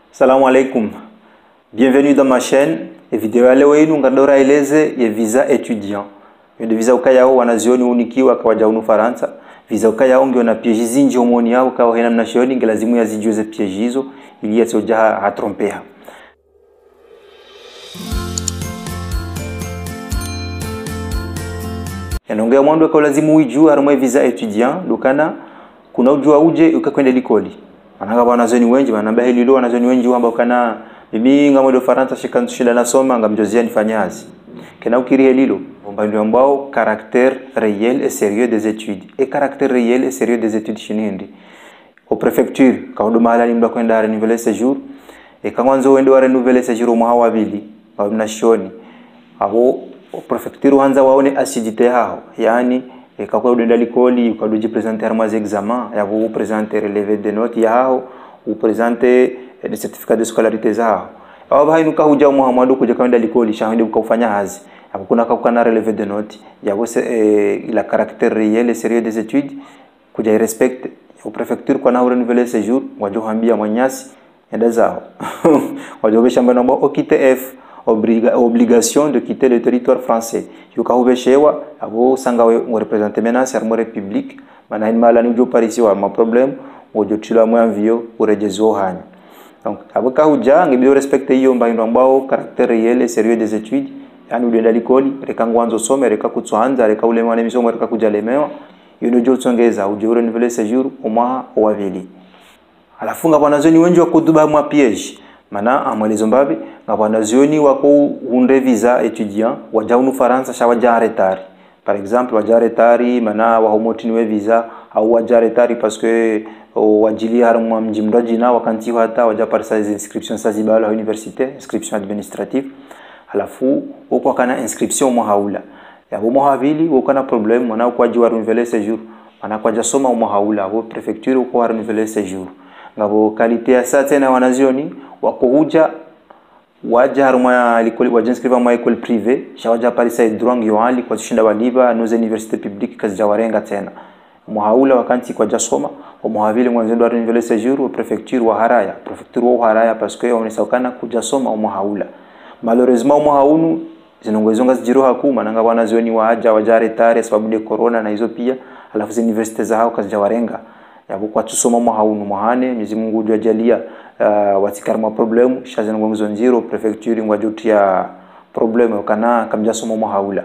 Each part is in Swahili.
Salam alaikum. Bienvenue dans ma chaîne. Et vidéo ya leo yenu ngadora eleze ya visa étudiant. Yende visa ukayao wanazioni unikiwa kwa jaunu Faransa. Visa ukayao ngio na piège zinji homoni yao kwa hena mnashioni ngelazimu ya zijuze piège hizo ili yasoja hatrompeha. Yanongea mwando kwa lazimu ujue harumwe visa étudiant lukana kuna ujua uje ukakwenda likoli. Ananga wanazoni wengi wanamba hili wanazoni wengi wamba kana mimi ngamodo Faransa shikantushinda nasoma ngamjozia nifanyazi. Kena ukiri lilo mbando ambao caractère réel et sérieux des études. Et caractère réel et sérieux des études chinindi. Au préfecture kaudo mahala nimba kwenda renouveler séjour et kangwanzo wende wa renouveler séjour mwa wabili wa mnashoni. Abo au préfecture wanza waone acidité hao yani kwa udenda likoli ukadoji présenter harmois examen ya vous présenter relevé de notes yao ou présenter des certificats de scolarité zao au bahinuka huja Muhammadu kuja kwenda likoli shahidi ukafanya hazi hapo kuna kakana relevé de notes ya wose la caractère réel et sérieux des études kuja respecte au préfecture kwa na renouveler séjour wajohambia mwanyasi enda zao wajobesha mbona OQTF obligation de quitter le territoire français. Yuka ubeshewa abo sanga we représenter menace armo république mana mala ni jo parisi wa ma problème ojo tula mo envio urejezo hanyo. Donc abo ka huja ngibiyo respecter hiyo mbaino ambao caractère réel et sérieux des études yani udenda likoli reka ngwanzo some reka kutsoanza reka ulemewa na misomo reka kujalemewa yono jo tsongeza ujo renouveler séjour omwa owavili. Alafunga banazoni wengi wa kuduba mwa piège mana amwelezo mbabe ngabanazioni wako unde visa étudiant wajaunu Faransa shawaja retard. Par exemple waja retard mana wa homotiniwe visa au waja retard parce que wajili harumwa mjimraji na wakanti hata waja parisa inscription sazibala à université inscription administrative alafu uko kana inscription mwahaula ya mwahavili uko na problem mwana kwa jiwa renouveler séjour mana kwa jasoma mwahaula au préfecture uko renouveler séjour ngabo qualité ya sa tena wanazioni wakuhuja waja harumwa likoli wajinscriva mwa école privée shawaja parisa droit yoali kwa tushinda waliba nos universités publiques kazijawarenga tena muhaula wakanti kwa jasoma wa muhavili mwanzendo wa renouveler séjour au préfecture wa haraya parce que on esakana kujasoma muhaula malheureusement muhaunu zinongezonga zijiro hakuma nanga wanazioni waja retard sababu de corona na hizo pia alafu universités zao kazijawarenga yabo kwa tusoma muhaunu muhane Mwenyezi Mungu ajalia watikarma problem shazen ngomzo nziro préfecture ngwajutia problem kana kamja somo muhaula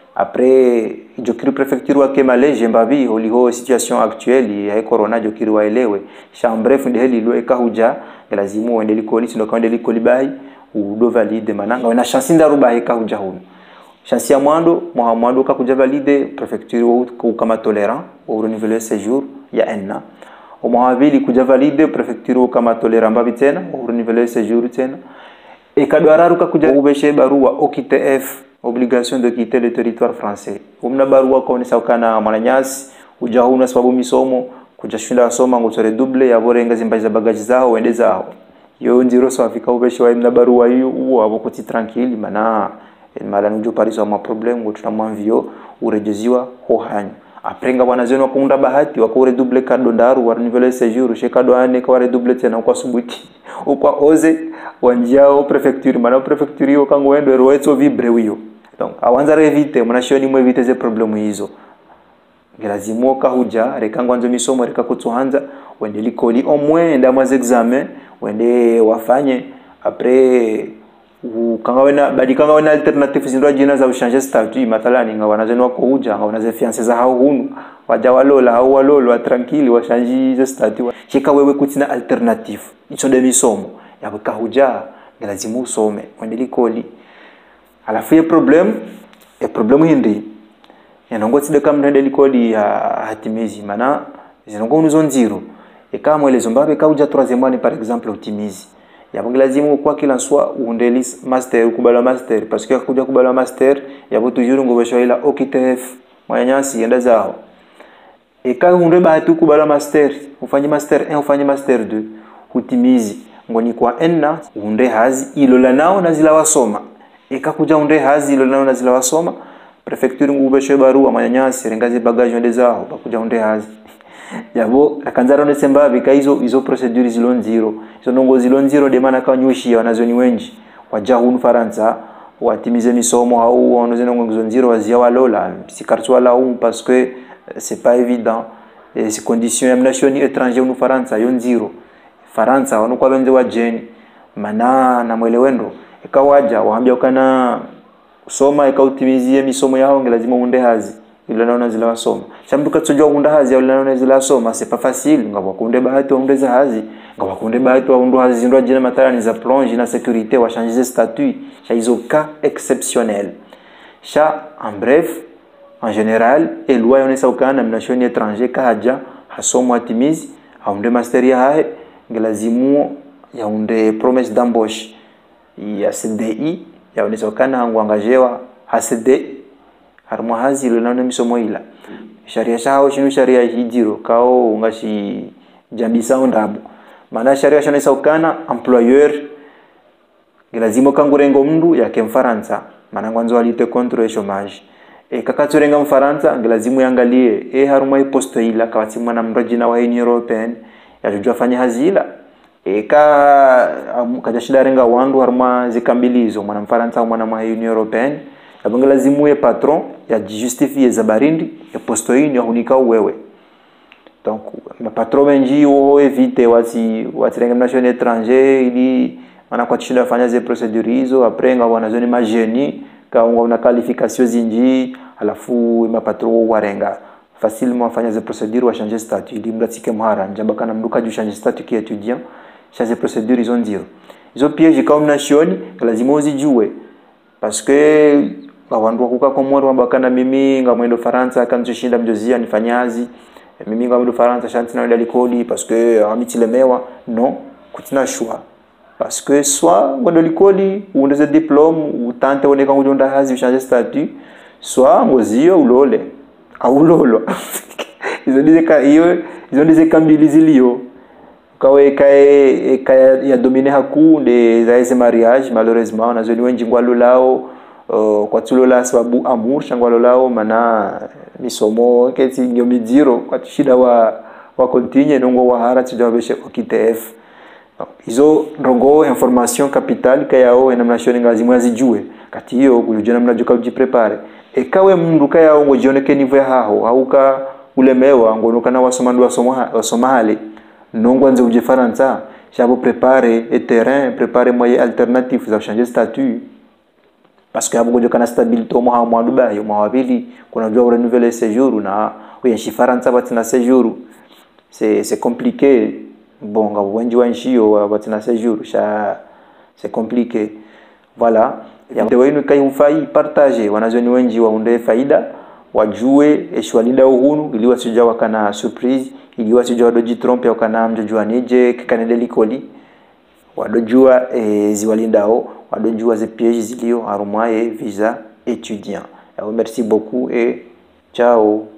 après jokiri préfecture wa Kemaleje mbabi holiho situation actuelle ya corona jokiri waelewe chambref ndiheli lo ekahuja lazima uende likoli sindo kaende likoli bai udo valide mananga wana chance ndaruba ekahuja huno chance ya mwando kakuja valide préfecture kama tolérant au renouveler séjour ya enna au mawabili kuja valide préfecture kama tolérant mbabi tena au renouveler séjour tena et kadwararuka kuja ubeshe barua OQTF obligation de quitter le territoire français umna barua kaonesa kana mwananyasi uja huna sababu misomo kuja shinda soma ngotore double ya borenga zimbaza bagaji zao wende zao yo ndiro so afika ubeshe wa imna barua hiyo uo abo kuti tranquille mana mala njo Paris wa ma problème ngotutamwavio urejeziwa ho hanyo aprenga wanazeni wakunda bahati wako redouble kado ndaru wa renouveler séjour shekado ane kwa redouble tena kwa subuti ukwa oze wanjao préfecture mana préfecture yo kango wendo roetso vibre wiyo donc awanza revite mnashoni mwe vite ze problème hizo lazima kahuja reka ngwanzo misomo reka kutsohanza wende likoli au moins ndama examen wende wafanye après ukangawena badikanga wana alternative zindwa jina za ushanje statut mathalani ngawanazeni wako huja ngawanaze fiancé za hao hunu waja walola hao walolo tranquille washanji ze statut shika wewe kutina alternative icho de misomo yabo kahuja lazima usome wende likoli alafu ye problem hindi yanongo tside kama ndende likoli hatimizi mana zinongo nuzo nziro kama mwelezo mbabe kauja 3e année par exemple optimize yabo lazima kwa kila soit uundeli master kubala master parce que kuja kubala master yabo toujours ngobesho ila OQTF mwanyasi yenda zao kama unde bahati kubala master ufanye master 1 ufanye master 2 utimizi ngoni kwa enna unde hazi ilola nao na zila wasoma kuja unde hazi ilola nao na zila wasoma préfecture ngubesho barua mwanyasi rengazi bagage yende zao bakuja unde hazi yabo akanzaro ne semba bika hizo procedure zilo nziro hizo nongo zilo nziro de maana kanyushi wanazoni wengi wajahunu Faransa watimize misomo au wanoze nongo nziro wazia walola sikartwa la parce que c'est pas évident et ces conditions ya nation étranger unu Faransa yo nziro Faransa wanu kwa benze wa jeni mana na mwelewendo ikawaja waambia ukana soma ikautimizie misomo yao lazima unde hazi ile naona zile wasoma chambuka tsojwa unda hazi ile naona zile wasoma c'est pas facile ngabo kunde bahati unde za hazi ngabo kunde bahati unde hazi ndo jina matala za plonge na sécurité wa changer statut cha hizo cas exceptionnels cha en bref en général et loi yonesa ukana nation étranger kaja hasomo atimizi haunde master ya hae ngelazimu yaunde promesse d'embauche ya CDI yaonesa ukana hangu angajewa hasede harmo hazi ile naona misomo ila sharia shao shinu sharia hijiro kao ungashi jambisa ondabu maana sharia shonesa ukana employeur lazima kangurengo mndu yake mfaransa maana ngwanzo alite contre chômage kakaturenga mfaransa lazima yangalie harmo poste ila kawatima na mrajina wa Union Européenne yajua fanya hazila kajashida renga wandu harma zikambilizo mwana mfaransa au mwana mwa Union Européenne abanga lazimu ye patron ya justifier za barindi ya posto hii ya hunika wewe donc ma patron benji o éviter wati renga nation étranger ili ana kwa tshinda fanya ze procedure hizo après nga wana zone mageni kaunga una qualification zinji alafu ma patron warenga facilement fanya ze procedure wa changer statut ili mratike mhara njamba kana mduka ju changer statut ki étudiant changer procedure ils ont dire izo piège comme nation lazima uzijue parce que bawandu kuka komoro mbakana mimi ngamwendo Faransa kanzishinda mjozia nifanyazi mimi ngamwendo Faransa shanti na ndali kodi parce que amitilemewa non kutina choix parce que soit ngondo likodi uondeze diplôme utante oneka ngujonda hazi changer statut soit ngozio ulole au lolo izo ndize kambilizilio kawe kae ya dominer hakunde za mariage malheureusement na zoni wengi ngwalo lao kwa tulola sababu amour shangwalo lao mana misomo keti nyomidiro kwa shida wa continue nongo wa hara tujabeshe okitf hizo ndongo information capital kayao ena nation ngazi mwazijue kati hiyo kujona mnajoka ujiprepare ekawe mndu kayao ngojioneke nivo haho auka ulemewa ngonoka na wasoma hale nongo anze uje Faransa jabo prepare et terrain prepare moyen alternatif za changer statut parce que abo kana stabilité mo ha mo Dubai mo wabili kuna jua renouveler séjour na uyenshi Faransa batina séjour c'est compliqué bon ngabo wenji wanshio batina séjour c'est compliqué voilà ya wenu kai ufai partager wanazoni wenji waunde faida wajue eshwalida uhunu ili wasija wakana surprise ili wasija wadoji trompe wakana mjojua nije kanende likoli wadojua ziwalindao wadojua ze pièges zilio harumaye visa étudiant. Merci beaucoup et ciao.